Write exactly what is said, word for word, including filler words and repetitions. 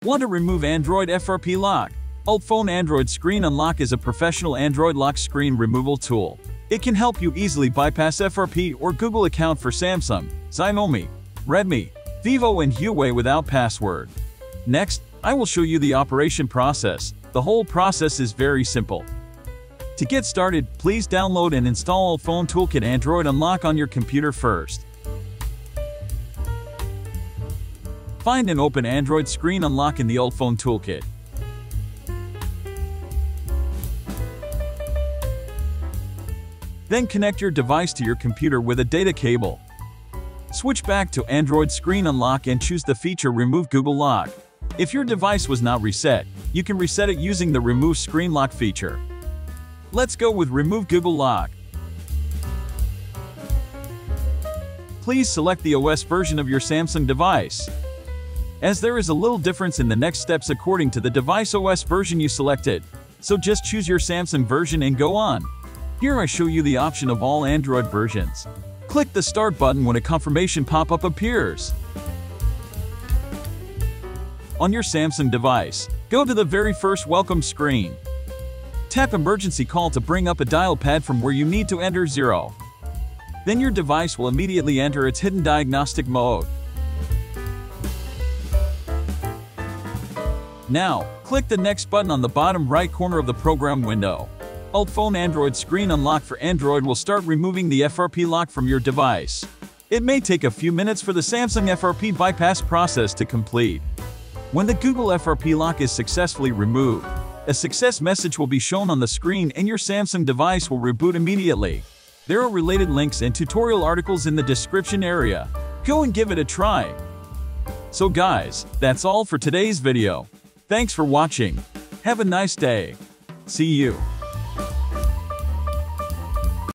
Want to remove Android F R P lock? UltFone Android Screen Unlock is a professional Android lock screen removal tool. It can help you easily bypass F R P or Google account for Samsung, Xiaomi, Redmi, Vivo and Huawei without password. Next, I will show you the operation process. The whole process is very simple. To get started, please download and install UltFone Toolkit Android Unlock on your computer first. Find and open Android Screen Unlock in the UltFone Toolkit. Then connect your device to your computer with a data cable. Switch back to Android Screen Unlock and choose the feature Remove Google Lock. If your device was not reset, you can reset it using the Remove Screen Lock feature. Let's go with Remove Google Lock. Please select the O S version of your Samsung device, as there is a little difference in the next steps according to the device O S version you selected. So just choose your Samsung version and go on. Here I show you the option of all Android versions. Click the Start button when a confirmation pop-up appears. On your Samsung device, go to the very first welcome screen. Tap Emergency Call to bring up a dial pad from where you need to enter zero. Then your device will immediately enter its hidden diagnostic mode. Now, click the Next button on the bottom right corner of the program window. UltFone Android Screen Unlock for Android will start removing the F R P lock from your device. It may take a few minutes for the Samsung F R P bypass process to complete. When the Google F R P lock is successfully removed, a success message will be shown on the screen and your Samsung device will reboot immediately. There are related links and tutorial articles in the description area. Go and give it a try. So guys, that's all for today's video. Thanks for watching. Have a nice day. See you.